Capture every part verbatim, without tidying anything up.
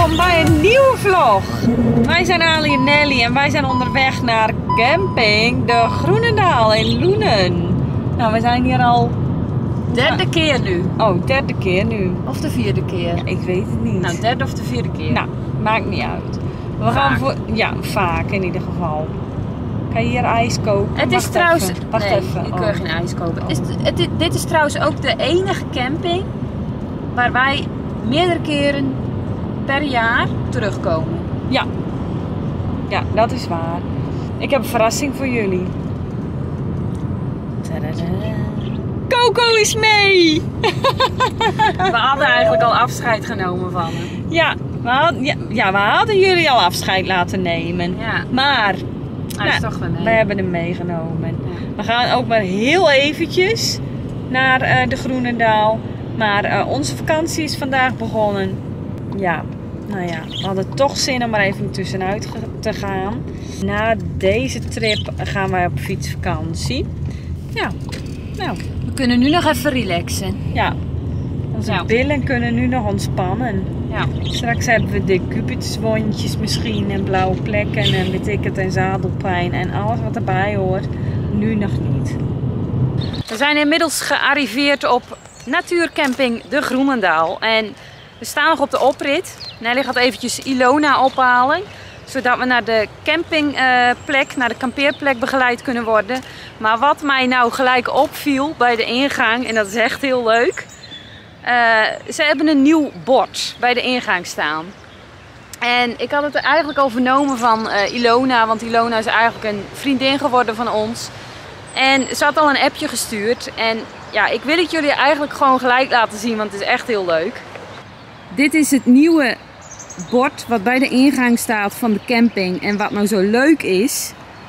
welkom bij een nieuwe vlog. Wij zijn Ali en Nelly en wij zijn onderweg naar camping De Groenendaal in Loenen. Nou, we zijn hier al... Derde keer nu. Oh, derde keer nu. Of de vierde keer. Ja, ik weet het niet. Nou, derde of de vierde keer. Nou, maakt niet uit. We Vaak. gaan voor... Ja, vaak in ieder geval. Kan je hier ijs kopen? Het is Wacht trouwens... even. Wacht nee, even. je Oh. kunt geen ijs kopen. Het is, het, dit- dit is trouwens ook de enige camping waar wij meerdere keren per jaar terugkomen. Ja. Ja, dat is waar. Ik heb een verrassing voor jullie. Tadaa. Coco is mee! We hadden eigenlijk al afscheid genomen van hem. Ja we, hadden, ja, ja, we hadden jullie al afscheid laten nemen. Ja. Maar Hij is nou, toch wel mee. we hebben hem meegenomen. Ja. We gaan ook maar heel eventjes naar uh, de Groenendaal. Maar uh, onze vakantie is vandaag begonnen. Ja, nou ja, we hadden toch zin om er even tussenuit te gaan. Na deze trip gaan wij op fietsvakantie. Ja, nou, We kunnen nu nog even relaxen. ja. Onze Ja. billen kunnen nu nog ontspannen. Ja. Straks hebben we de Cupid's-wondjes misschien en blauwe plekken en weet ik het en zadelpijn en alles wat erbij hoort. Nu nog niet. We zijn inmiddels gearriveerd op natuurcamping De Groenendaal. En we staan nog op de oprit. Nelly gaat eventjes Ilona ophalen. Zodat we naar de campingplek, naar de kampeerplek begeleid kunnen worden. Maar wat mij nou gelijk opviel bij de ingang, en dat is echt heel leuk. Uh, ze hebben een nieuw bord bij de ingang staan. En ik had het er eigenlijk al vernomen van uh, Ilona, want Ilona is eigenlijk een vriendin geworden van ons. En ze had al een appje gestuurd. En ja, ik wil het jullie eigenlijk gewoon gelijk laten zien, want het is echt heel leuk. Dit is het nieuwe bord wat bij de ingang staat van de camping. En wat nou zo leuk is,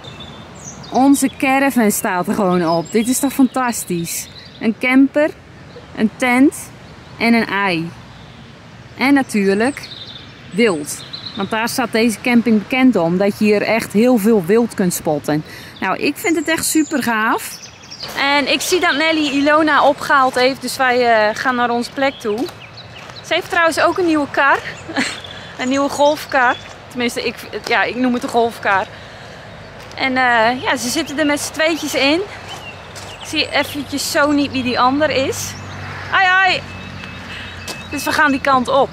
onze caravan staat er gewoon op. Dit is toch fantastisch? Een camper, een tent en een ei. En natuurlijk wild. Want daar staat deze camping bekend om, dat je hier echt heel veel wild kunt spotten. Nou, ik vind het echt super gaaf. En ik zie dat Nelly Ilona opgehaald heeft, dus wij uh, gaan naar onze plek toe. Ze heeft trouwens ook een nieuwe kar. Een nieuwe golfkar. Tenminste, ik, ja, ik noem het een golfkar. En uh, ja, ze zitten er met z'n tweetjes in. Ik zie eventjes zo niet wie die ander is. Ai, ai. Dus we gaan die kant op.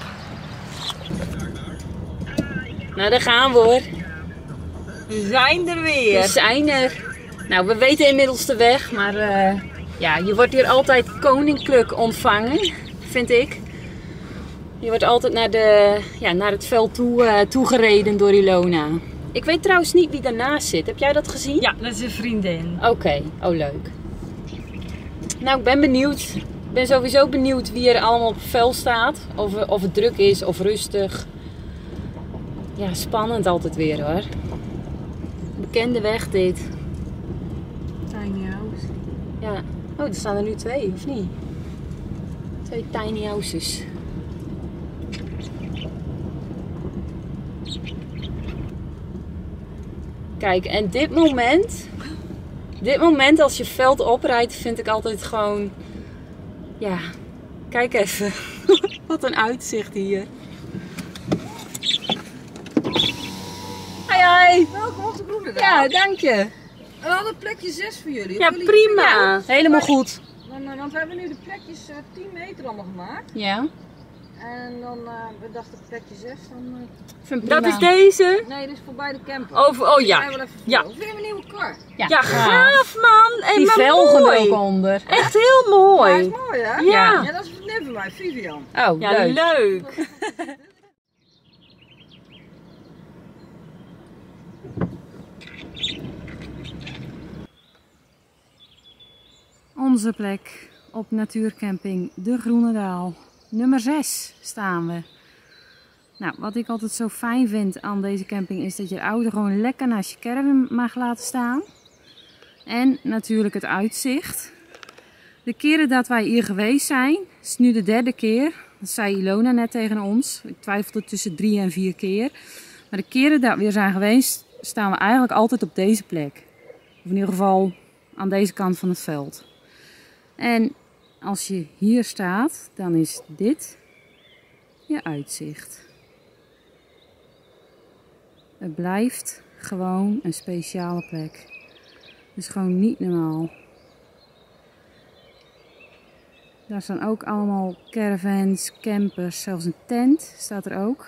Nou, daar gaan we hoor. We zijn er weer. We zijn er. Nou, we weten inmiddels de weg, maar uh, ja, je wordt hier altijd koninklijk ontvangen, vind ik. Je wordt altijd naar, de, ja, naar het veld toe, uh, toegereden door Ilona. Ik weet trouwens niet wie daarnaast zit. Heb jij dat gezien? Ja, dat is een vriendin. Oké, okay. Oh leuk. Nou, ik ben benieuwd. Ik ben sowieso benieuwd wie er allemaal op het veld staat. Of, of het druk is of rustig. Ja, spannend altijd weer hoor. Bekende weg dit. Tiny house. Ja. Oh, er staan er nu twee, of niet? Twee tiny houses. Kijk, en dit moment... Dit moment als je veld oprijdt, vind ik altijd gewoon... Ja, kijk even. Wat een uitzicht hier. Hoi, hoi. Welkom op de Groenendaal. Ja, dank je. We hadden plekje zes voor jullie. Ja, Of jullie- prima. Ja. Helemaal goed. Dan, eh, want we hebben nu de plekjes uh, tien meter allemaal gemaakt. Ja. En dan, uh, we dachten plekje zes, dan... Uh... Vind Dat prima. is deze. Nee, dit is voorbij de camper. Over, oh ja. Gaan we wel even Ja. voor. Of weer een nieuwe kar. Ja, Ja, gaaf man. En Die maar velgen mooi. er ook onder. Echt heel Ja, mooi. is mooi hè? Ja. Ja, dat is een vriendin van mij, Vivian. Oh, Ja, leuk. leuk. Onze plek op natuurcamping De Groenendaal. Nummer zes staan we. Nou, wat ik altijd zo fijn vind aan deze camping is dat je de auto gewoon lekker naast je caravan mag laten staan. En natuurlijk het uitzicht. De keren dat wij hier geweest zijn, is nu de derde keer. Dat zei Ilona net tegen ons. Ik twijfelde tussen drie en vier keer. Maar de keren dat we hier zijn geweest, staan we eigenlijk altijd op deze plek. Of in ieder geval aan deze kant van het veld. En als je hier staat, dan is dit je uitzicht. Het blijft gewoon een speciale plek. Het is gewoon niet normaal. Daar staan ook allemaal caravans, campers, zelfs een tent staat er ook.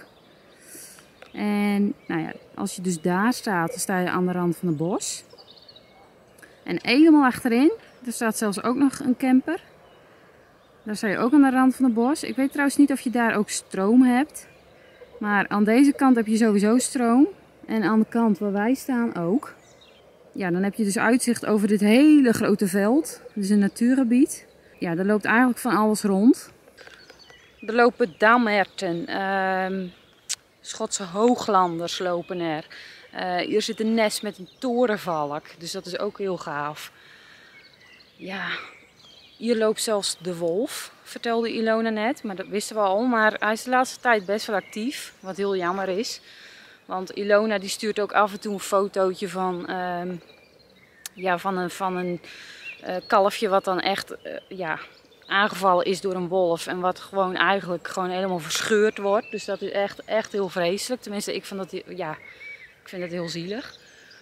En nou ja, als je dus daar staat, dan sta je aan de rand van het bos. En helemaal achterin, er staat zelfs ook nog een camper. Daar sta je ook aan de rand van het bos. Ik weet trouwens niet of je daar ook stroom hebt. Maar aan deze kant heb je sowieso stroom. En aan de kant waar wij staan ook. Ja, dan heb je dus uitzicht over dit hele grote veld. Het is een natuurgebied. Ja, er loopt eigenlijk van alles rond. Er lopen damherten, uh, Schotse hooglanders lopen er. Uh, hier zit een nest met een torenvalk, dus dat is ook heel gaaf. Ja, hier loopt zelfs de wolf, vertelde Ilona net, maar dat wisten we al. Maar hij is de laatste tijd best wel actief, wat heel jammer is. Want Ilona die stuurt ook af en toe een fotootje van, uh, ja, van een, van een uh, kalfje wat dan echt uh, ja, aangevallen is door een wolf. En wat gewoon eigenlijk gewoon helemaal verscheurd wordt. Dus dat is echt, echt heel vreselijk. Tenminste, ik, vond dat, ja, ik vind het heel zielig.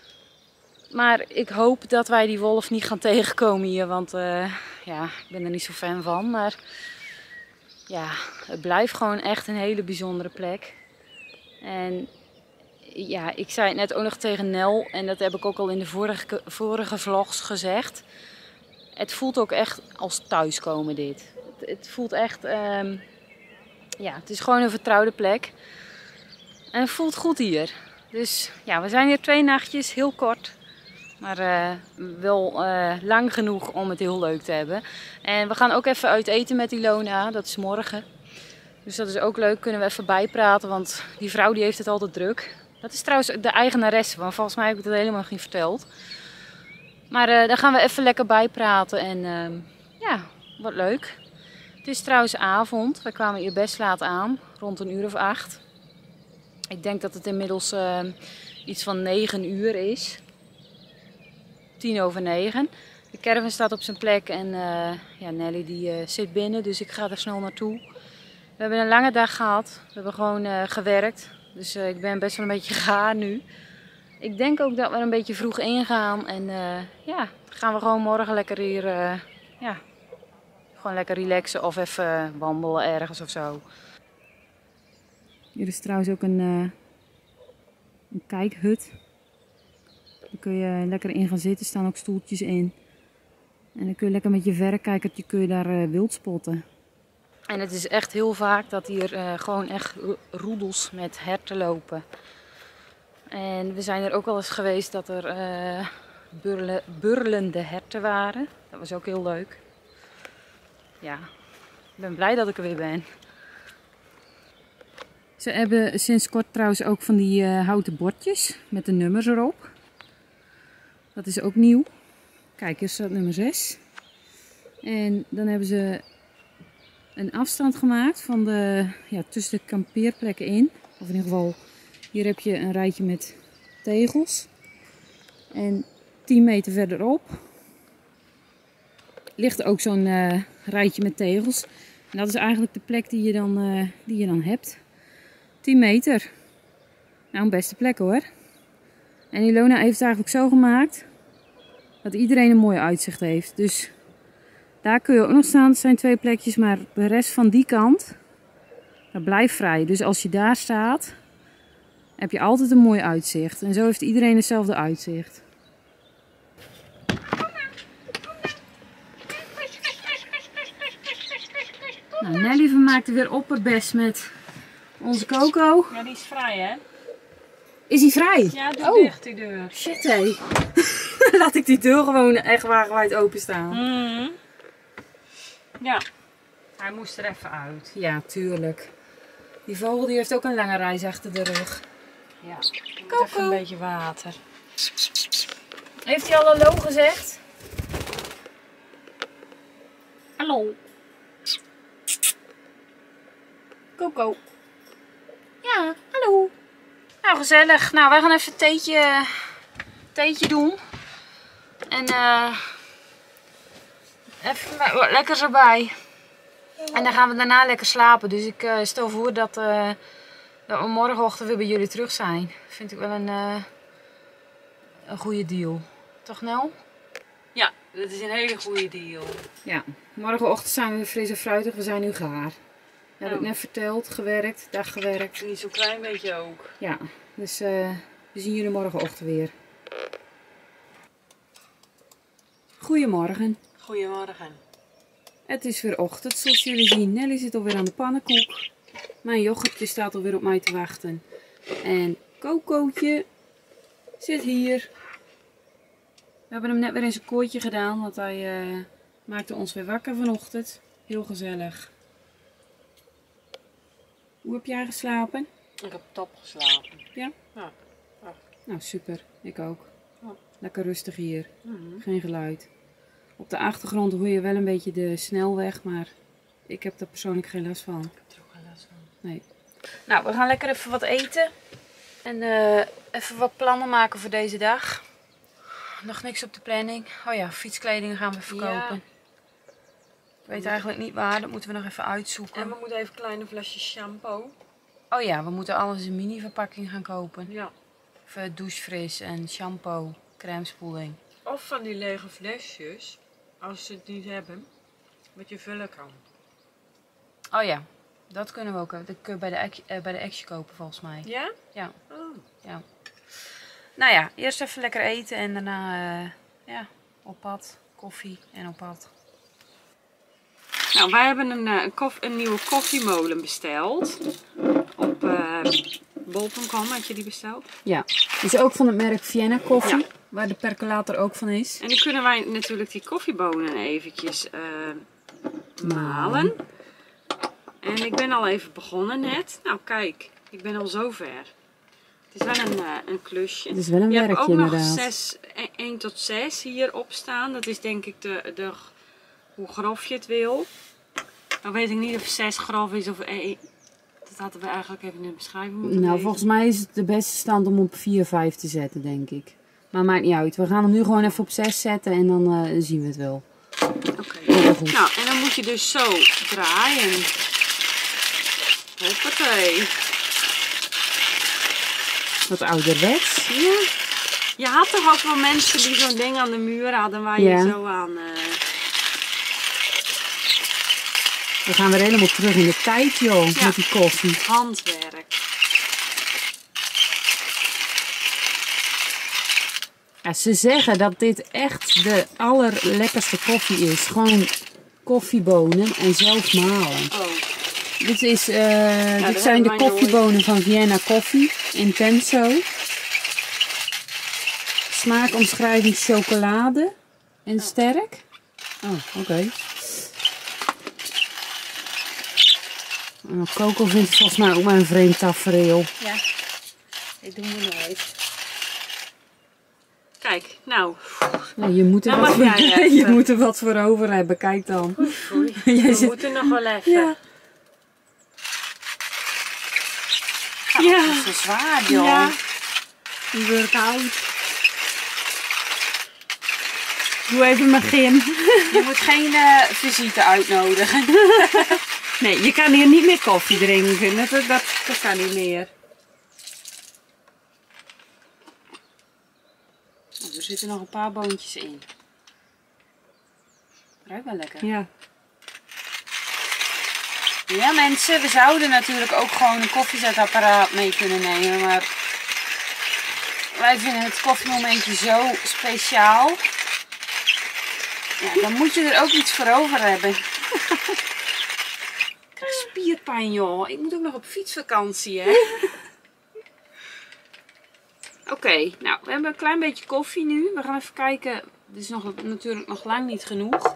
Maar ik hoop dat wij die wolf niet gaan tegenkomen hier. Want uh, ja, ik ben er niet zo fan van. Maar ja, het blijft gewoon echt een hele bijzondere plek. En ja, ik zei het net ook nog tegen Nel. En dat heb ik ook al in de vorige, vorige vlogs gezegd. Het voelt ook echt als thuiskomen dit. Het, het voelt echt, um, ja, het is gewoon een vertrouwde plek. En het voelt goed hier. Dus ja, we zijn hier twee nachtjes, heel kort. Maar uh, wel uh, lang genoeg om het heel leuk te hebben. En we gaan ook even uit eten met Ilona, dat is morgen. Dus dat is ook leuk, kunnen we even bijpraten, want die vrouw die heeft het altijd druk. Dat is trouwens de eigenaresse, want volgens mij heb ik dat helemaal niet verteld. Maar uh, daar gaan we even lekker bijpraten en uh, ja, wat leuk. Het is trouwens avond, we kwamen hier best laat aan, rond een uur of acht. Ik denk dat het inmiddels uh, iets van negen uur is. Tien over negen. De caravan staat op zijn plek en uh, ja, Nelly die uh, zit binnen, dus ik ga er snel naartoe. We hebben een lange dag gehad, we hebben gewoon uh, gewerkt, dus uh, ik ben best wel een beetje gaar nu. Ik denk ook dat we een beetje vroeg ingaan en uh, ja, gaan we gewoon morgen lekker hier, uh, ja, gewoon lekker relaxen of even wandelen ergens of zo. Hier is trouwens ook een, uh, een kijkhut. Daar kun je lekker in gaan zitten, staan ook stoeltjes in. En dan kun je lekker met je verrekijkertje kun je daar uh, wild spotten. En het is echt heel vaak dat hier uh, gewoon echt roedels met herten lopen. En we zijn er ook wel eens geweest dat er uh, burle, burlende herten waren. Dat was ook heel leuk. Ja, ik ben blij dat ik er weer ben. Ze hebben sinds kort trouwens ook van die uh, houten bordjes met de nummers erop. Dat is ook nieuw. Kijk, hier staat nummer zes. En dan hebben ze een afstand gemaakt van de, ja, tussen de kampeerplekken in. Of in ieder geval, hier heb je een rijtje met tegels. En tien meter verderop ligt ook zo'n uh, rijtje met tegels. En dat is eigenlijk de plek die je dan, uh, die je dan hebt. tien meter. Nou, een beste plek hoor. En Ilona heeft het eigenlijk zo gemaakt dat iedereen een mooi uitzicht heeft. Dus daar kun je ook nog staan. Het zijn twee plekjes, maar de rest van die kant, dat blijft vrij. Dus als je daar staat, heb je altijd een mooi uitzicht. En zo heeft iedereen hetzelfde uitzicht. Nou, Nelly vermaakte weer opperbest met onze Coco. Ja, die is vrij, hè? Is hij vrij? Ja, doe oh. dicht die deur. Shit, hé. Laat ik die deur gewoon echt wagenwijd openstaan. Mm-hmm. Ja, hij moest er even uit. Ja, tuurlijk. Die vogel die heeft ook een lange reis achter de rug. Ja, Coco. Even een beetje water. Heeft hij al hallo gezegd? Hallo. Coco. Ja, hallo. Nou, gezellig. Nou, wij gaan even een theetje, theetje doen. En uh, even wat lekkers erbij. En dan gaan we daarna lekker slapen. Dus ik uh, stel voor dat, uh, dat we morgenochtend weer bij jullie terug zijn. Vind ik wel een, uh, een goede deal. Toch Nel? Ja, dat is een hele goede deal. Ja, morgenochtend zijn we weer fris en fruitig. We zijn nu gaar. Dat heb ik net verteld. Gewerkt, dag gewerkt. Niet zo'n klein beetje ook. Ja, dus uh, we zien jullie morgenochtend weer. Goedemorgen. Goedemorgen. Het is weer ochtend, zoals jullie zien. Nelly zit alweer aan de pannenkoek. Mijn yoghurtje staat alweer op mij te wachten. En Cocootje zit hier. We hebben hem net weer in zijn kooitje gedaan, want hij uh, maakte ons weer wakker vanochtend. Heel gezellig. Hoe heb jij geslapen? Ik heb top geslapen. Ja? Ja. Ja. Nou, super. Ik ook. Ja. Lekker rustig hier. Mm-hmm. Geen geluid. Op de achtergrond hoor je wel een beetje de snelweg, maar ik heb er persoonlijk geen last van. Ik heb er ook geen last van. Nee. Nou, we gaan lekker even wat eten. En uh, even wat plannen maken voor deze dag. Nog niks op de planning. Oh ja, fietskleding gaan we verkopen. Ja. Ik weet eigenlijk niet waar, dat moeten we nog even uitzoeken. En we moeten even kleine flesjes shampoo. Oh ja, we moeten alles in mini verpakking gaan kopen. Ja. Even douchefris en shampoo, crème spoeling. Of van die lege flesjes, als ze het niet hebben, wat je vullen kan. Oh ja, dat kunnen we ook. Dat kun je bij de, uh, bij de Action kopen volgens mij. Ja? Ja. Oh. Ja. Nou ja, eerst even lekker eten en daarna uh, ja, op pad, koffie en op pad. Nou, wij hebben een, een, koff, een nieuwe koffiemolen besteld. Op uh, bol punt com had je die besteld. Ja, is ook van het merk Vienna Koffie, ja. Waar de percolator ook van is. En nu kunnen wij natuurlijk die koffiebonen eventjes uh, malen. En ik ben al even begonnen net. Nou kijk, ik ben al zover. Het is wel een, uh, een klusje. Het is wel een je werkje hebt ook inderdaad. nog zes, één tot zes hierop staan. Dat is denk ik de, de, hoe grof je het wil. Nou weet ik niet of zes grof is of één. Dat hadden we eigenlijk even in de beschrijving moeten Nou, lezen. volgens mij is het de beste stand om op vier, vijf te zetten, denk ik. Maar maakt niet uit. We gaan hem nu gewoon even op zes zetten en dan uh, zien we het wel. Oké. Okay. Nou, en dan moet je dus zo draaien. Hoppatee. Wat ouderwets. Ja. Je had toch ook wel mensen die zo'n ding aan de muur hadden waar ja. je zo aan... Uh... We gaan weer helemaal terug in de tijd, joh, ja. Met die koffie. Handwerk. Ja, ze zeggen dat dit echt de allerlekkerste koffie is. Gewoon koffiebonen en zelf malen. Oh. Dit, is, uh, ja, dit zijn de koffiebonen nooit. Van Vienna Koffie. Intenso. Smaakomschrijving chocolade. En oh. Sterk. Oh, oké. Okay. Coco vindt het volgens mij ook maar een vreemd tafereel. Ja, ik doe me nooit. Kijk, nou. nou je, moet er nou wat voor, je moet er wat voor over hebben, kijk dan. Oei, oei. Jij We zit... moeten nog wel even. Ja. Oh, ja. Dat is zo zwaar, joh. Ja. Die workout. Doe even mijn gym. Je moet geen uh, visite uitnodigen. Nee, je kan hier niet meer koffie drinken. Dat, dat, dat kan niet meer. Oh, er zitten nog een paar boontjes in. Ruikt wel lekker. Ja. Ja mensen, we zouden natuurlijk ook gewoon een koffiezetapparaat mee kunnen nemen. Maar wij vinden het koffiemomentje zo speciaal. Ja, dan moet je er ook iets voor over hebben. Spierpijn joh, ik moet ook nog op fietsvakantie hè. Oké, okay, nou we hebben een klein beetje koffie nu. We gaan even kijken, dit is nog, natuurlijk nog lang niet genoeg.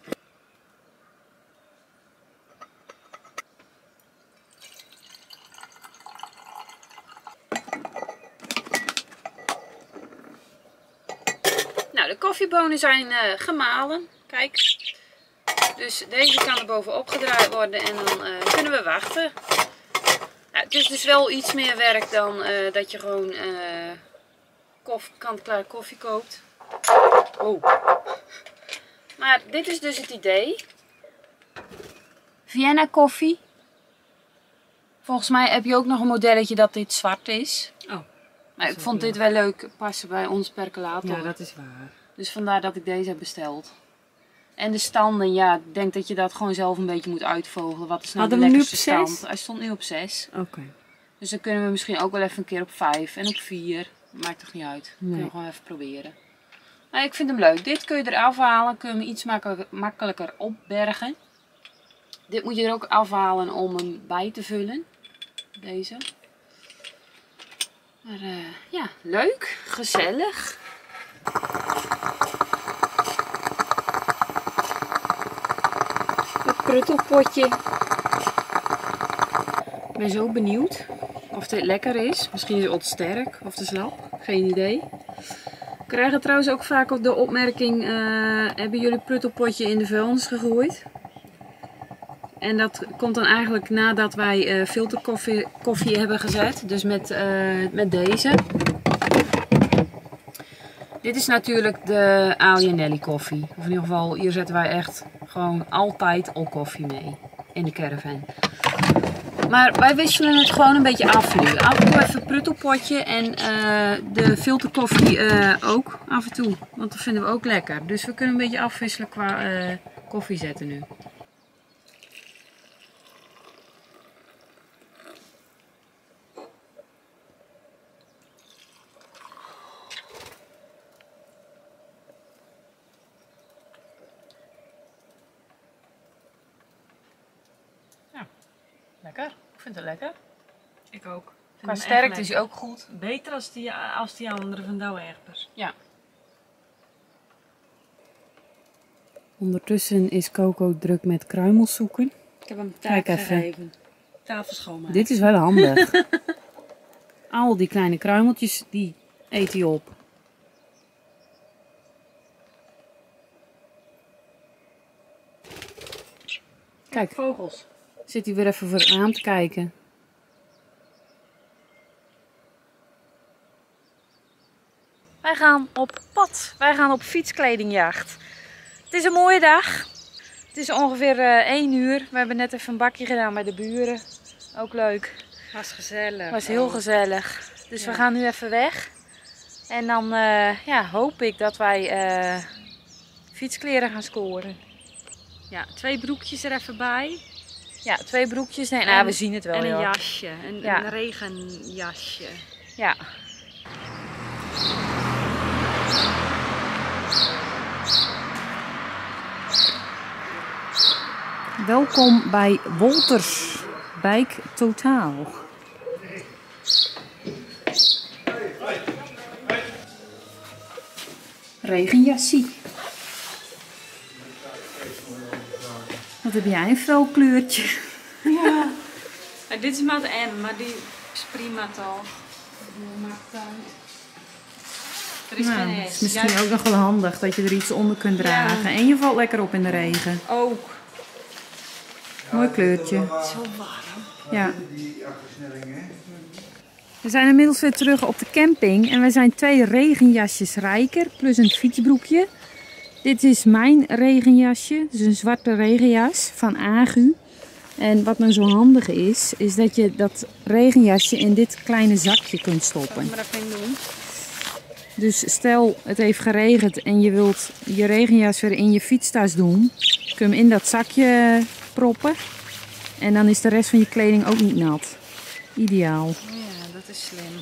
Nou de koffiebonen zijn uh, gemalen, kijk. Dus deze kan er bovenop gedraaid worden en dan uh, kunnen we wachten. Nou, het is dus wel iets meer werk dan uh, dat je gewoon uh, koffie, kant-klaar koffie koopt. Oh. Maar dit is dus het idee. Vienna koffie. Volgens mij heb je ook nog een modelletje dat dit zwart is. Oh. Maar ik vond dit wel leuk passen bij ons percolator. Ja, dat is waar. Dus vandaar dat ik deze heb besteld. En de standen, ja, ik denk dat je dat gewoon zelf een beetje moet uitvogelen. Wat is nou Hadden de we nu lekkerste op zes? stand? Hij stond nu op zes. Oké. Okay. Dus dan kunnen we misschien ook wel even een keer op vijf en op vier. Maakt toch niet uit. Nee. Kunnen we gewoon even proberen. Maar ik vind hem leuk. Dit kun je eraf halen. Kun je hem iets makkelijker, makkelijker opbergen. Dit moet je er ook afhalen om hem bij te vullen. Deze. Maar uh, ja, leuk. Gezellig. Het pruttelpotje. Ik ben zo benieuwd of dit lekker is. Misschien is het wat sterk of te slap. Geen idee. We krijgen trouwens ook vaak op de opmerking, uh, hebben jullie pruttelpotje in de vuilnis gegooid? En dat komt dan eigenlijk nadat wij uh, filterkoffie koffie hebben gezet. Dus met, uh, met deze. Dit is natuurlijk de Alianelli koffie. Of in ieder geval, hier zetten wij echt gewoon altijd al koffie mee. In de caravan. Maar wij wisselen het gewoon een beetje af nu. Af en toe even pruttelpotje en uh, de filterkoffie uh, ook af en toe. Want dat vinden we ook lekker. Dus we kunnen een beetje afwisselen qua uh, koffie zetten nu. Ja, lekker. Ik vind het lekker. Ik ook. Qua sterkte is hij ook goed. Beter als die, als die andere van Douwe Egberts. Ja. Ondertussen is Coco druk met kruimels zoeken. Ik heb hem taak gegeven. Tafel schoonmaken. Dit is wel handig. Al die kleine kruimeltjes, die eet hij op. Kijk, vogels. Zit hij weer even voor het raam te kijken. Wij gaan op pad. Wij gaan op fietskledingjacht. Het is een mooie dag. Het is ongeveer uh, één uur. We hebben net even een bakje gedaan bij de buren. Ook leuk. Was gezellig. Was heel oh. gezellig. Dus ja. We gaan nu even weg. En dan uh, ja, hoop ik dat wij uh, fietskleren gaan scoren. Ja, twee broekjes er even bij. Ja, twee broekjes. Nee, nou, we zien het wel. En een joh. jasje. Een, ja. een regenjasje. Ja. Welkom bij Wolters Bike Totaal. Regenjassie. Wat heb jij een fel kleurtje? Ja. En dit is maat M, maar die is prima toch? Dat maakt het uit. Er is nou, geen het is misschien Juist... ook nog wel handig dat je er iets onder kunt dragen. Ja. En je valt lekker op in de regen. Ook. Mooi kleurtje. Zo warm. Ja. We zijn inmiddels weer terug op de camping. En we zijn twee regenjasjes rijker. Plus een fietsbroekje. Dit is mijn regenjasje. Dus een zwarte regenjas van Agu. En wat nou zo handig is, is dat je dat regenjasje in dit kleine zakje kunt stoppen. Maar dat kan ik doen. Dus stel het heeft geregend en je wilt je regenjas weer in je fietstas doen. Kun je hem in dat zakje proppen. En dan is de rest van je kleding ook niet nat. Ideaal. Ja, dat is slim.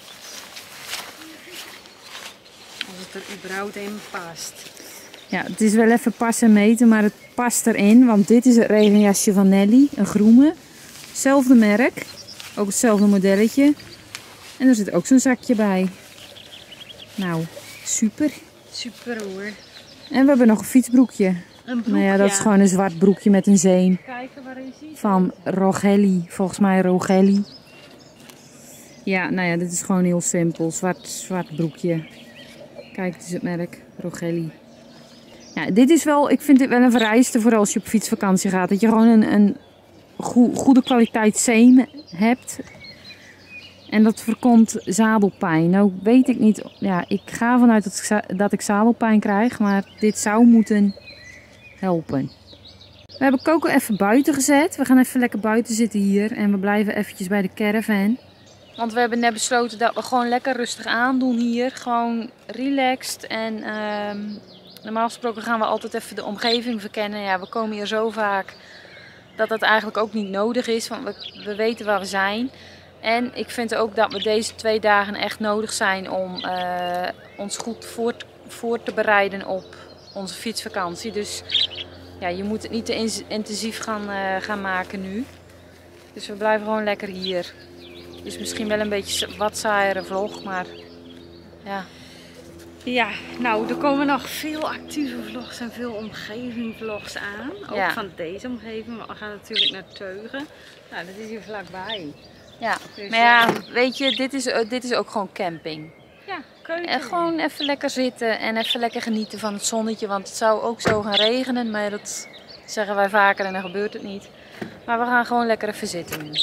Als het er überhaupt in past. Ja, het is wel even passen en meten, maar het past erin. Want dit is het regenjasje van Nelly, een groene. Hetzelfde merk, ook hetzelfde modelletje. En er zit ook zo'n zakje bij. Nou, super. Super hoor. En we hebben nog een fietsbroekje. Een broek, nou ja, dat ja. is gewoon een zwart broekje met een zeem. Kijken, waar is hij? Van Rogelli, volgens mij Rogelli. Ja, nou ja, dit is gewoon heel simpel. Zwart, zwart broekje. Kijk, het is het merk Rogelli. Ja, dit is wel, ik vind dit wel een vereiste voor als je op fietsvakantie gaat. Dat je gewoon een, een goe, goede kwaliteit zeem hebt. En dat voorkomt zadelpijn. Nou weet ik niet, ja, ik ga vanuit dat ik, dat ik zadelpijn krijg. Maar dit zou moeten helpen. We hebben Coco even buiten gezet. We gaan even lekker buiten zitten hier. En we blijven eventjes bij de caravan. Want we hebben net besloten dat we gewoon lekker rustig aandoen hier. Gewoon relaxed. En um, normaal gesproken gaan we altijd even de omgeving verkennen. Ja, we komen hier zo vaak dat dat eigenlijk ook niet nodig is. Want we, we weten waar we zijn. En ik vind ook dat we deze twee dagen echt nodig zijn om uh, ons goed voor, voor te bereiden op onze fietsvakantie. Dus ja, je moet het niet te intensief gaan, uh, gaan maken nu. Dus we blijven gewoon lekker hier. Het is misschien wel een beetje wat saaiere vlog, maar ja. Ja, nou er komen nog veel actieve vlogs en veel omgevingvlogs aan. Ook ja. van deze omgeving. We gaan natuurlijk naar Teugen. Nou, dat is hier vlakbij. Ja, dus, maar ja, uh, weet je, dit is, dit is ook gewoon camping. Ja, keuken. En gewoon even lekker zitten en even lekker genieten van het zonnetje. Want het zou ook zo gaan regenen, maar dat zeggen wij vaker en dan gebeurt het niet. Maar we gaan gewoon lekker even zitten nu.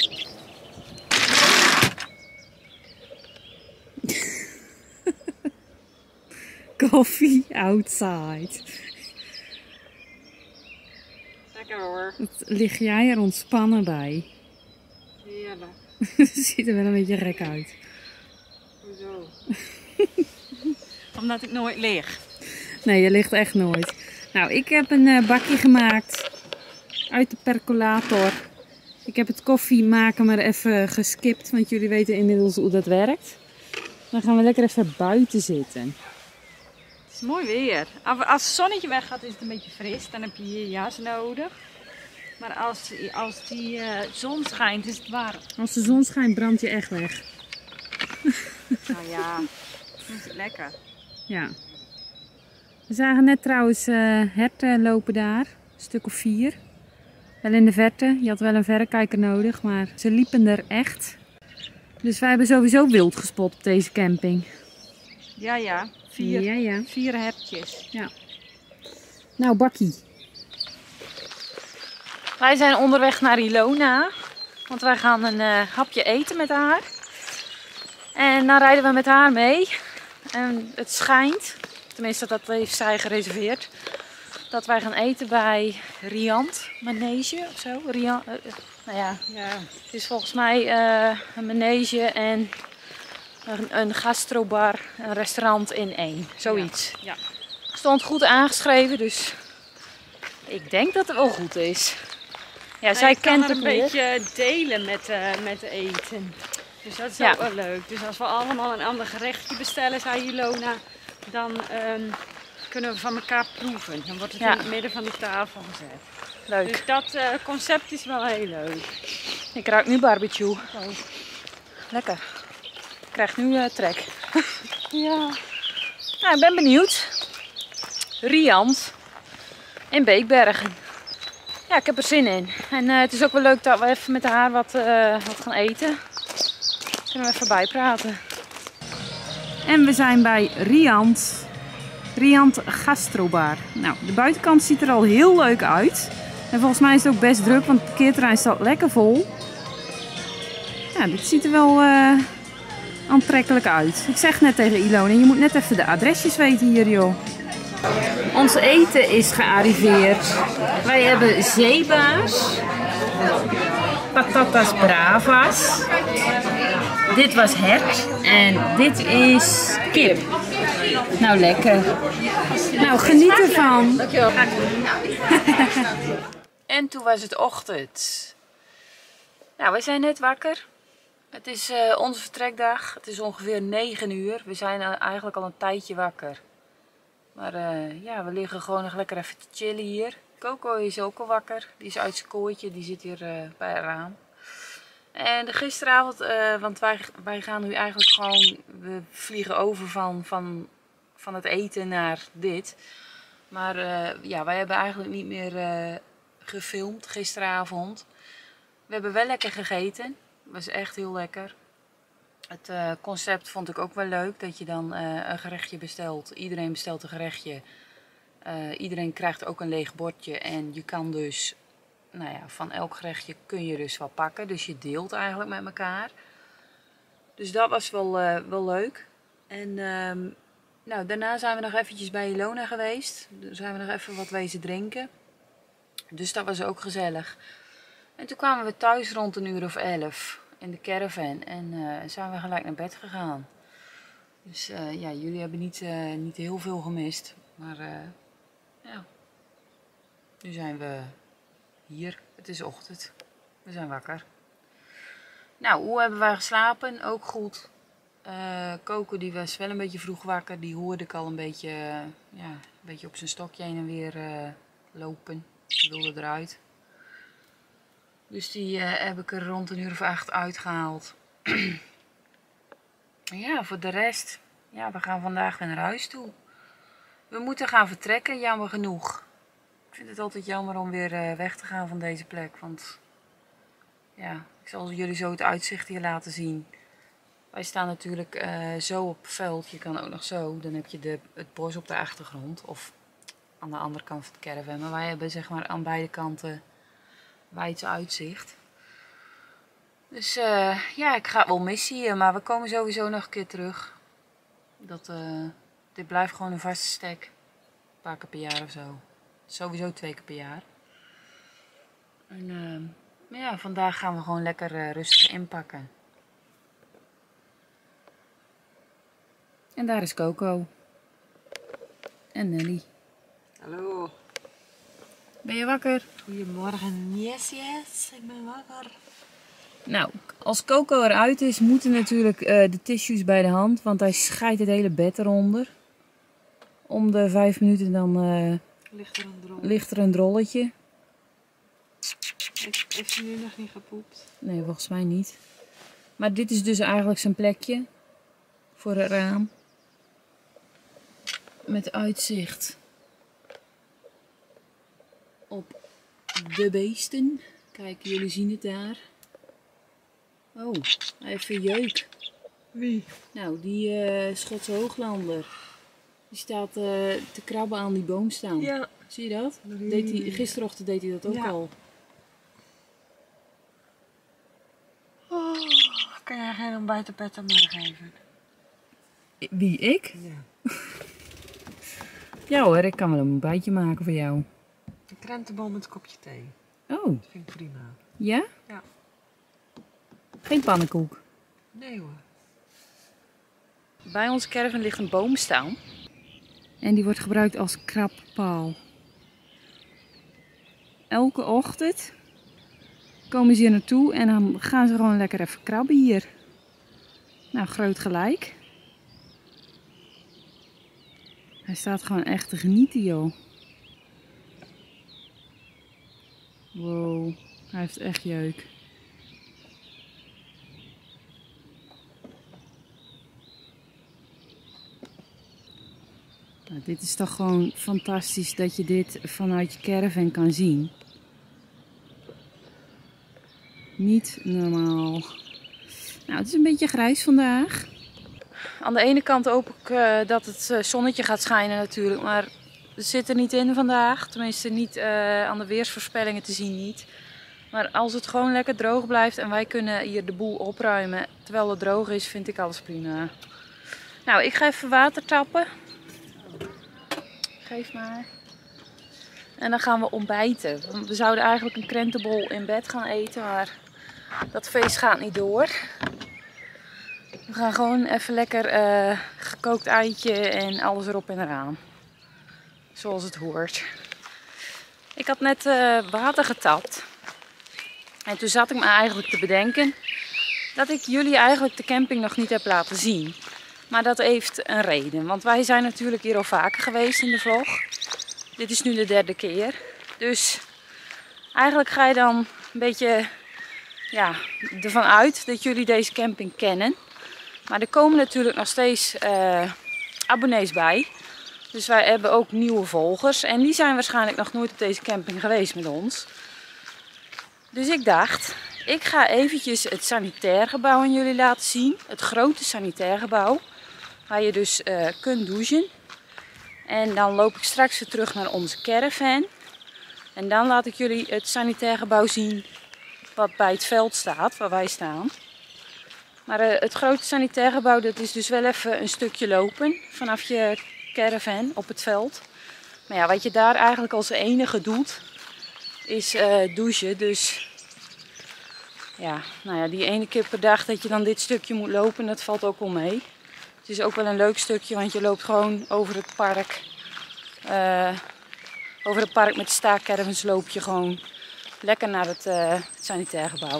Coffee outside. Lekker hoor. Wat lig jij er ontspannen bij? Heerlijk. Ziet er wel een beetje gek uit. Hoezo? Omdat ik nooit lig. Nee, je ligt echt nooit. Nou, ik heb een uh, bakje gemaakt uit de percolator. Ik heb het koffie maken maar even geskipt, want jullie weten inmiddels hoe dat werkt. Dan gaan we lekker even buiten zitten. Het is mooi weer. Als het zonnetje weggaat is het een beetje fris, dan heb je je jas nodig. Maar als, als die uh, zon schijnt is het warm. Als de zon schijnt brand je echt weg. Nou ja, dan is het lekker. Ja. We zagen net trouwens uh, herten lopen daar. Een stuk of vier. Wel in de verte. Je had wel een verrekijker nodig, maar ze liepen er echt. Dus wij hebben sowieso wild gespot op deze camping. Ja, ja. Vier, ja, ja. vier hertjes. Ja. Nou, Bakkie. Wij zijn onderweg naar Ilona. Want wij gaan een uh, hapje eten met haar. En dan rijden we met haar mee. En het schijnt, tenminste dat heeft zij gereserveerd, dat wij gaan eten bij Riant Manege of zo. Riant, uh, nou ja, Ja. het is volgens mij uh, een manege en een, een gastrobar, een restaurant in één. Zoiets. Ja. Ja. Stond goed aangeschreven, dus ik denk dat het wel goed is. Ja, zij ik kan kent er het een meer. beetje delen met, uh, met eten. Dus dat is Ja. ook wel leuk. Dus als we allemaal een ander gerechtje bestellen, zei Ilona, dan um, kunnen we van elkaar proeven. Dan wordt het Ja. in het midden van de tafel gezet. Leuk. Dus dat uh, concept is wel heel leuk. Ik ruik nu barbecue. Oh. Lekker. Ik krijg nu uh, trek. Ja. Nou, ik ben benieuwd. Riant in Beekbergen. Ja, ik heb er zin in. En uh, het is ook wel leuk dat we even met haar wat, uh, wat gaan eten. Kunnen we even bijpraten. En we zijn bij Riant. Riant Gastrobar. Nou, de buitenkant ziet er al heel leuk uit. En volgens mij is het ook best druk, want het parkeerterrein staat lekker vol. Ja, dit ziet er wel uh, aantrekkelijk uit. Ik zeg net tegen Ilona, je moet net even de adresjes weten hier, joh. Ons eten is gearriveerd. Wij hebben zeebaars, patatas bravas. Dit was hert en dit is kip. Nou, lekker. Nou, geniet ervan. En toen was het ochtend. Nou, we zijn net wakker. Het is uh, onze vertrekdag. Het is ongeveer negen uur. We zijn uh, eigenlijk al een tijdje wakker. Maar uh, ja, we liggen gewoon nog lekker even te chillen hier. Coco is ook al wakker. Die is uit zijn kooitje. Die zit hier uh, bij het raam. En gisteravond, uh, want wij, wij gaan nu eigenlijk gewoon, we vliegen over van, van, van het eten naar dit. Maar uh, ja, wij hebben eigenlijk niet meer uh, gefilmd gisteravond. We hebben wel lekker gegeten. Het was echt heel lekker. Het uh, concept vond ik ook wel leuk, dat je dan uh, een gerechtje bestelt. Iedereen bestelt een gerechtje. Uh, iedereen krijgt ook een leeg bordje en je kan dus, nou ja, van elk gerechtje kun je dus wat pakken. Dus je deelt eigenlijk met elkaar. Dus dat was wel, uh, wel leuk. En um, nou, daarna zijn we nog eventjes bij Ilona geweest. Dan zijn we nog even wat wezen drinken. Dus dat was ook gezellig. En toen kwamen we thuis rond een uur of elf in de caravan en uh, zijn we gelijk naar bed gegaan. Dus uh, ja, jullie hebben niet, uh, niet heel veel gemist, maar uh, ja, nu zijn we hier. Het is ochtend, we zijn wakker. Nou, hoe hebben wij geslapen? Ook goed. Uh, Coco die was wel een beetje vroeg wakker, die hoorde ik al een beetje, uh, ja, een beetje op zijn stokje heen en weer uh, lopen. Die wilde eruit. Dus die uh, heb ik er rond een uur of acht uitgehaald. Ja, voor de rest, ja, we gaan vandaag weer naar huis toe. We moeten gaan vertrekken, jammer genoeg. Ik vind het altijd jammer om weer uh, weg te gaan van deze plek, want ja, ik zal jullie zo het uitzicht hier laten zien. Wij staan natuurlijk uh, zo op het veld, je kan ook nog zo, dan heb je de, het bos op de achtergrond of aan de andere kant van het caravan. Maar wij hebben zeg maar aan beide kanten wijd uitzicht. Dus uh, ja, ik ga het wel missen hier, maar we komen sowieso nog een keer terug. Dat, uh, dit blijft gewoon een vaste stek. Een paar keer per jaar of zo. Sowieso twee keer per jaar. En, uh, maar ja, vandaag gaan we gewoon lekker uh, rustig inpakken. En daar is Coco. En Nelly. Hallo. Ben je wakker? Goedemorgen. Yes, yes. Ik ben wakker. Nou, als Coco eruit is, moeten natuurlijk uh, de tissues bij de hand. Want hij scheidt het hele bed eronder. Om de vijf minuten dan uh, Ligt er een drol. ligt er een drolletje. Heeft, heeft ze nu nog niet gepoept? Nee, volgens mij niet. Maar dit is dus eigenlijk zijn plekje. Voor het raam. Met uitzicht op de beesten. Kijk, jullie zien het daar. Oh, hij heeft een jeuk. Wie? Nou, die uh, Schotse hooglander. Die staat uh, te krabben aan die boom staan. Ja. Zie je dat? Deed hij, gisterochtend deed hij dat ook Ja. al. Oh, kan jij geen ontbijtenpet aan mij geven? Wie, ik? Ja. Ja hoor, ik kan wel een ontbijtje maken voor jou. Een krentenbol met een kopje thee. Oh, Dat vind ik prima. ja? Ja. Geen pannenkoek. Nee hoor. Bij onze caravan ligt een boom staan. En die wordt gebruikt als krabpaal. Elke ochtend komen ze hier naartoe en dan gaan ze gewoon lekker even krabben hier. Nou, groot gelijk. Hij staat gewoon echt te genieten, joh. Wow, hij heeft echt jeuk. Nou, dit is toch gewoon fantastisch dat je dit vanuit je caravan kan zien. Niet normaal. Nou, het is een beetje grijs vandaag. Aan de ene kant hoop ik uh, dat het uh, zonnetje gaat schijnen natuurlijk, maar het zit er niet in vandaag. Tenminste niet uh, aan de weersvoorspellingen te zien niet. Maar als het gewoon lekker droog blijft en wij kunnen hier de boel opruimen terwijl het droog is, vind ik alles prima. Nou, ik ga even water tappen. Geef maar. En dan gaan we ontbijten. We zouden eigenlijk een krentenbol in bed gaan eten, maar dat feest gaat niet door. We gaan gewoon even lekker uh, gekookt eitje en alles erop en eraan. Zoals het hoort. Ik had net uh, water getapt. En toen zat ik me eigenlijk te bedenken dat ik jullie eigenlijk de camping nog niet heb laten zien. Maar dat heeft een reden. Want wij zijn natuurlijk hier al vaker geweest in de vlog. Dit is nu de derde keer. Dus eigenlijk ga je dan een beetje ja, ervan uit dat jullie deze camping kennen. Maar er komen natuurlijk nog steeds uh, abonnees bij. Dus wij hebben ook nieuwe volgers. En die zijn waarschijnlijk nog nooit op deze camping geweest met ons. Dus ik dacht, ik ga eventjes het sanitair gebouw aan jullie laten zien. Het grote sanitair gebouw. Waar je dus uh, kunt douchen. En dan loop ik straks weer terug naar onze caravan. En dan laat ik jullie het sanitair gebouw zien wat bij het veld staat, waar wij staan. Maar uh, het grote sanitair gebouw, dat is dus wel even een stukje lopen vanaf je caravan op het veld. Maar ja, wat je daar eigenlijk als enige doet, is uh, douchen. Dus ja, nou ja, die ene keer per dag dat je dan dit stukje moet lopen, dat valt ook wel mee. Het is ook wel een leuk stukje, want je loopt gewoon over het park. Uh, over het park met de staakcaravans loop je gewoon lekker naar het, uh, het sanitair gebouw.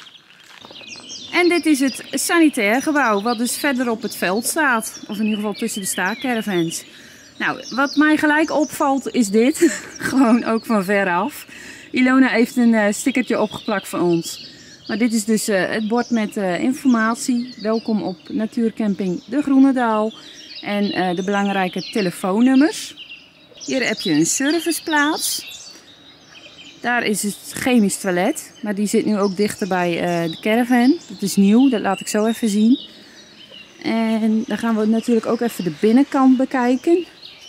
En dit is het sanitair gebouw, wat dus verder op het veld staat. Of in ieder geval tussen de staakcaravans. Nou, wat mij gelijk opvalt is dit. Gewoon ook van veraf. Ilona heeft een uh, stickertje opgeplakt van ons. Maar dit is dus uh, het bord met uh, informatie. Welkom op Natuurcamping De Groenendaal. En uh, de belangrijke telefoonnummers. Hier heb je een serviceplaats. Daar is het chemisch toilet. Maar die zit nu ook dichter bij uh, de caravan. Dat is nieuw, dat laat ik zo even zien. En dan gaan we natuurlijk ook even de binnenkant bekijken.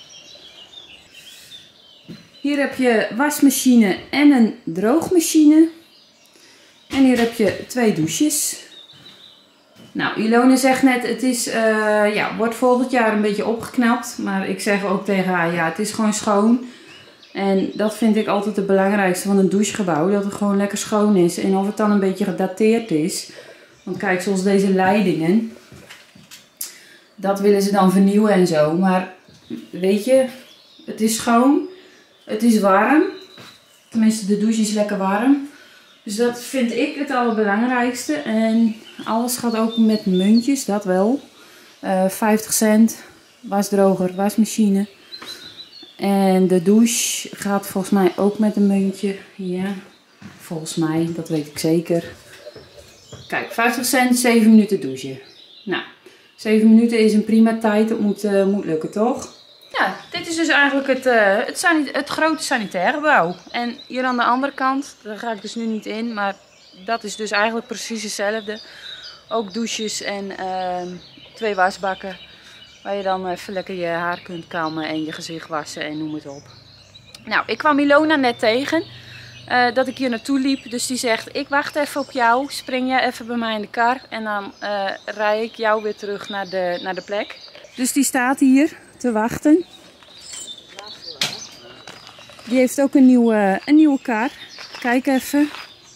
Hier heb je wasmachine en een droogmachine. En hier heb je twee douches. Nou, Ilona zegt net, het is, uh, ja, wordt volgend jaar een beetje opgeknapt. Maar ik zeg ook tegen haar, ja, het is gewoon schoon. En dat vind ik altijd het belangrijkste van een douchegebouw. Dat het gewoon lekker schoon is. En of het dan een beetje gedateerd is. Want kijk, zoals deze leidingen. Dat willen ze dan vernieuwen en zo. Maar weet je, het is schoon. Het is warm. Tenminste, de douche is lekker warm. Dus dat vind ik het allerbelangrijkste. En alles gaat ook met muntjes, dat wel. Uh, vijftig cent, wasdroger, wasmachine. En de douche gaat volgens mij ook met een muntje. Ja, volgens mij, dat weet ik zeker. Kijk, vijftig cent, zeven minuten douchen. Nou, zeven minuten is een prima tijd. Dat moet, uh, moet lukken, toch? Ja, dit is dus eigenlijk het, uh, het, het grote sanitair gebouw. En hier aan de andere kant, daar ga ik dus nu niet in, maar dat is dus eigenlijk precies hetzelfde. Ook douches en uh, twee wasbakken. Waar je dan even lekker je haar kunt kammen en je gezicht wassen en noem het op. Nou, ik kwam Ilona net tegen uh, dat ik hier naartoe liep. Dus die zegt, ik wacht even op jou. Spring jij even bij mij in de kar. En dan uh, rij ik jou weer terug naar de, naar de plek. Dus die staat hier te wachten. Die heeft ook een nieuwe, een nieuwe kar. Kijk even.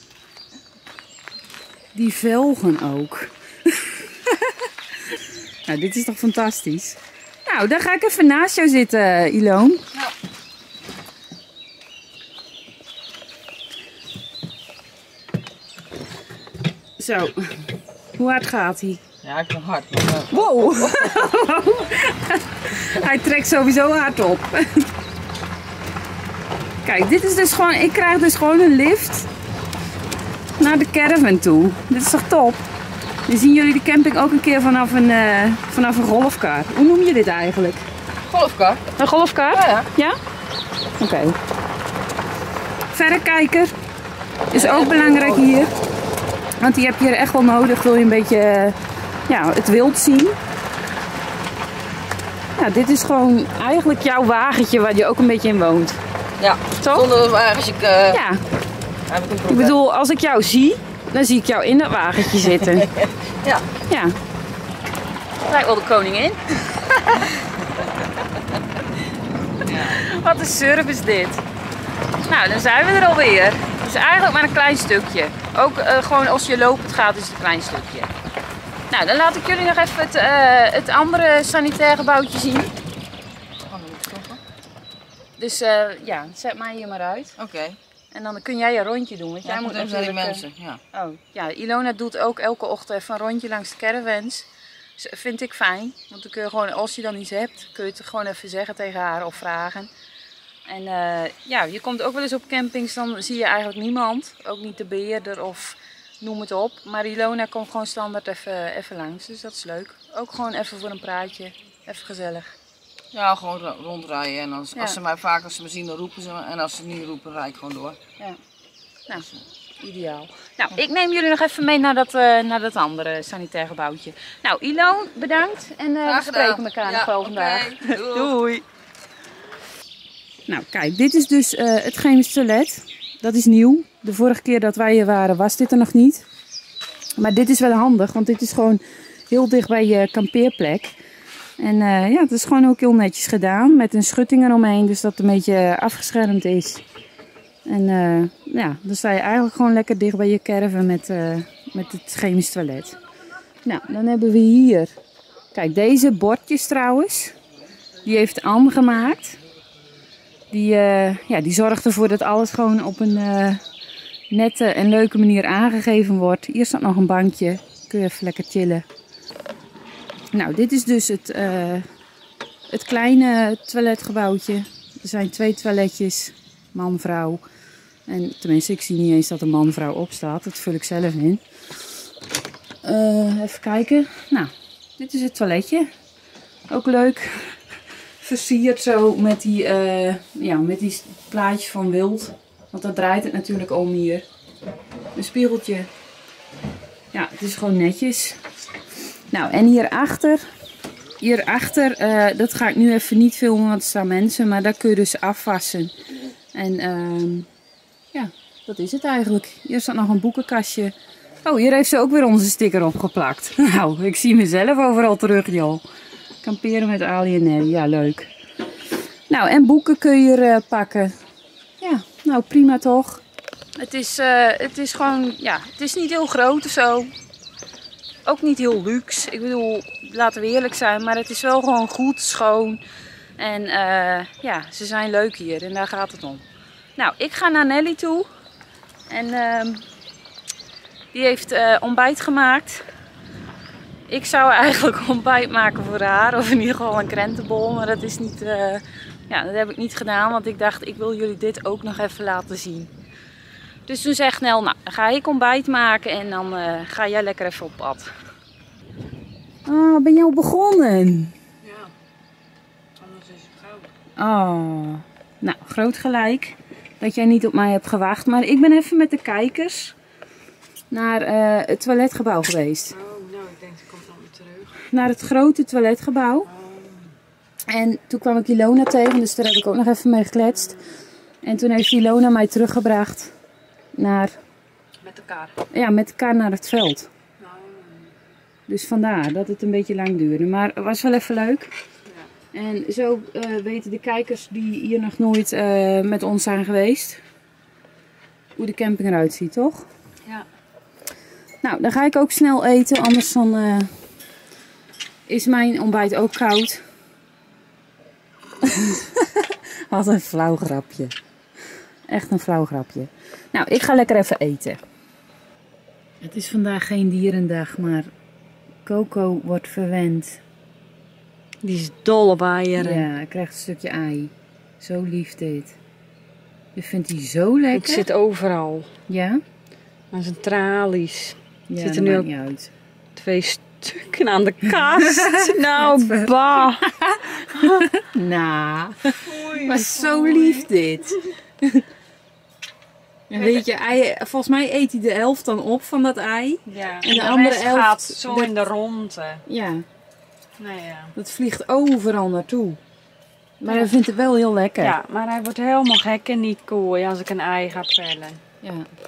Die velgen ook. Nou, dit is toch fantastisch. Nou, dan ga ik even naast jou zitten, Iloon. Ja. Zo, hoe hard gaat hij? Ja, ik ben hard. Maar... Wow! Hij trekt sowieso hard op. Kijk, dit is dus gewoon, ik krijg dus gewoon een lift naar de caravan toe. Dit is toch top? Dan zien jullie de camping ook een keer vanaf een, uh, vanaf een golfkar. Hoe noem je dit eigenlijk? Golfkar. Een golfkar? Ja, ja. Ja? Oké. Okay. Verrekijker is ook belangrijk hier. Want die heb je er echt wel nodig. Wil je een beetje uh, ja, het wild zien. Ja, dit is gewoon eigenlijk jouw wagentje waar je ook een beetje in woont. Ja, toch? Zonder een wagentje. Uh, ja. Heb ik, een ik bedoel, als ik jou zie, dan zie ik jou in dat wagentje zitten. Ja. Ja. Lijkt wel de koningin. Ja. Wat een service dit. Nou, dan zijn we er alweer. Het is eigenlijk maar een klein stukje. Ook uh, gewoon als je lopend gaat is het een klein stukje. Nou, dan laat ik jullie nog even het, uh, het andere sanitair gebouwtje zien. Dus uh, ja, zet mij hier maar uit. Oké. Okay. En dan kun jij een rondje doen. Want ja, jij moet even naar die mensen. Ja. Oh, ja, Ilona doet ook elke ochtend even een rondje langs de caravans. Dus vind ik fijn. Want dan kun je gewoon, als je dan iets hebt, kun je het gewoon even zeggen tegen haar of vragen. En uh, ja, je komt ook wel eens op campings, dan zie je eigenlijk niemand. Ook niet de beheerder of noem het op. Maar Ilona komt gewoon standaard even, even langs. Dus dat is leuk. Ook gewoon even voor een praatje. Even gezellig. Ja, gewoon rondrijden. En als, ja. als ze mij vaak als ze me zien, dan roepen ze me. En als ze niet roepen, rijd ik gewoon door. Ja. Nou, ideaal. Nou, ik neem jullie nog even mee naar dat, uh, naar dat andere sanitair gebouwtje. Nou, Iloon, bedankt. En uh, we spreken elkaar ja, nog wel vandaag. Okay. Doei. Doei. Nou, kijk, dit is dus uh, het chemisch toilet. Dat is nieuw. De vorige keer dat wij hier waren, was dit er nog niet. Maar dit is wel handig, want dit is gewoon heel dicht bij je kampeerplek. En uh, ja, het is gewoon ook heel netjes gedaan. Met een schutting eromheen, dus dat het een beetje afgeschermd is. En uh, ja, dan sta je eigenlijk gewoon lekker dicht bij je caravan met, uh, met het chemisch toilet. Nou, dan hebben we hier, kijk, deze bordjes trouwens, die heeft Anne gemaakt. Die, uh, ja, die zorgt ervoor dat alles gewoon op een uh, nette en leuke manier aangegeven wordt. Hier staat nog een bankje, kun je even lekker chillen. Nou, dit is dus het, uh, het kleine toiletgebouwtje. Er zijn twee toiletjes, man, vrouw. En tenminste, ik zie niet eens dat er man, vrouw op staat. Dat vul ik zelf in. Uh, even kijken. Nou, dit is het toiletje. Ook leuk. Versierd zo met die, uh, ja, met die plaatjes van wild. Want daar draait het natuurlijk om hier. Een spiegeltje. Ja, het is gewoon netjes. Nou, en hierachter. Hierachter, uh, dat ga ik nu even niet filmen, want er staan mensen. Maar daar kun je dus afwassen. En uh, ja, dat is het eigenlijk. Hier staat nog een boekenkastje. Oh, hier heeft ze ook weer onze sticker opgeplakt. Nou, ik zie mezelf overal terug, joh. Kamperen met Ali en Nelly, ja, leuk. Nou, en boeken kun je hier uh, pakken. Ja, nou prima toch? Het is, uh, het is gewoon, ja, het is niet heel groot of zo. Ook niet heel luxe. Ik bedoel, laten we eerlijk zijn, maar het is wel gewoon goed, schoon. En uh, ja, ze zijn leuk hier en daar gaat het om. Nou, ik ga naar Nelly toe. En uh, die heeft uh, ontbijt gemaakt. Ik zou eigenlijk ontbijt maken voor haar, of in ieder geval een krentenbol, maar dat is niet, uh, ja, dat heb ik niet gedaan, want ik dacht, ik wil jullie dit ook nog even laten zien. Dus toen zegt Nel, nou, dan ga ik ontbijt maken en dan uh, ga jij lekker even op pad. Oh, ben je al begonnen? Ja, anders is het gauw. Oh, nou, groot gelijk dat jij niet op mij hebt gewacht, maar ik ben even met de kijkers naar uh, het toiletgebouw geweest. Oh, nou, ik denk, ze komt dan weer terug. Naar het grote toiletgebouw. Oh. En toen kwam ik Ilona tegen, dus daar heb ik ook nog even mee gekletst. En toen heeft Ilona mij teruggebracht naar... Met elkaar? Ja, met elkaar naar het veld. Oh. Dus vandaar dat het een beetje lang duurde. Maar het was wel even leuk. Ja. En zo uh, weten de kijkers die hier nog nooit uh, met ons zijn geweest, hoe de camping eruit ziet, toch? Ja. Nou, dan ga ik ook snel eten, anders dan uh, is mijn ontbijt ook koud. Wat een flauw grapje. Echt een flauw grapje. Nou, ik ga lekker even eten. Het is vandaag geen dierendag, maar Coco wordt verwend. Die is dol op eieren. Ja, hij krijgt een stukje ei. Zo lief dit. Je vindt die zo lekker. Het zit overal. Ja? Aan zijn tralies. Ja, Zit er dat nu maakt ook niet uit. twee stukken aan de kast. Nou, bah. Nou, maar zo lief dit. En weet je, ei, volgens mij eet hij de helft dan op van dat ei. Ja, en de, de andere helft gaat zo dat, in de ronde. Ja, Nou ja. dat vliegt overal naartoe. Maar hij vindt het wel heel lekker. Ja, maar hij wordt helemaal gek en niet kooi als ik een ei ga pellen. Ja.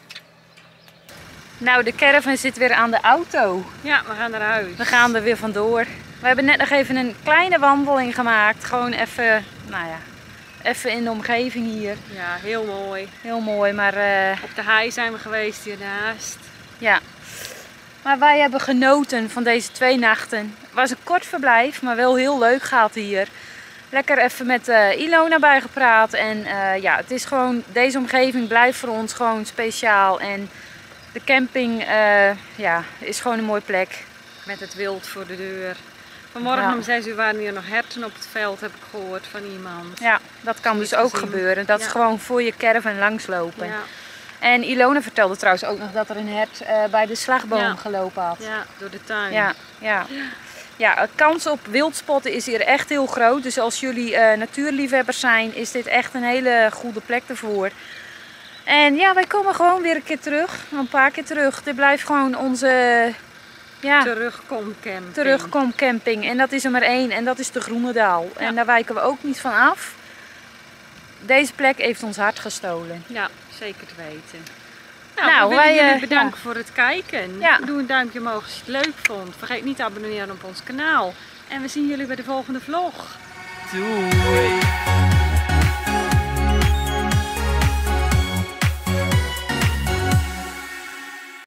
Nou, de caravan zit weer aan de auto. Ja, we gaan eruit. We gaan er weer vandoor. We hebben net nog even een kleine wandeling gemaakt. Gewoon even, nou ja, even in de omgeving hier. Ja, heel mooi. Heel mooi, maar... Uh, Op de hei zijn we geweest hiernaast. Ja. Maar wij hebben genoten van deze twee nachten. Het was een kort verblijf, maar wel heel leuk gehad hier. Lekker even met uh, Ilona bijgepraat. En uh, ja, het is gewoon, deze omgeving blijft voor ons gewoon speciaal. En de camping uh, ja, is gewoon een mooie plek. Met het wild voor de deur. Vanmorgen Ja. om zes uur waren hier nog herten op het veld, heb ik gehoord van iemand. Ja, dat kan dus ook gebeuren. Dat is Ja. gewoon voor je caravan langslopen. Ja, En Ilona vertelde trouwens ook nog dat er een hert uh, bij de slagboom Ja. gelopen had. ja, door de tuin. Ja, ja. Ja, de kans op wildspotten is hier echt heel groot. Dus als jullie uh, natuurliefhebbers zijn, is dit echt een hele goede plek ervoor. En ja, wij komen gewoon weer een keer terug. Een paar keer terug. Dit blijft gewoon onze ja, Terugkomcamping. terugkomcamping. En dat is er maar één. En dat is de Groenendaal. Ja. En daar wijken we ook niet van af. Deze plek heeft ons hart gestolen. Ja, zeker te weten. Nou, Nou, we willen wij, jullie uh, bedanken voor het kijken. Ja. Doe een duimpje omhoog als je het leuk vond. Vergeet niet te abonneren op ons kanaal. En we zien jullie bij de volgende vlog. Doei!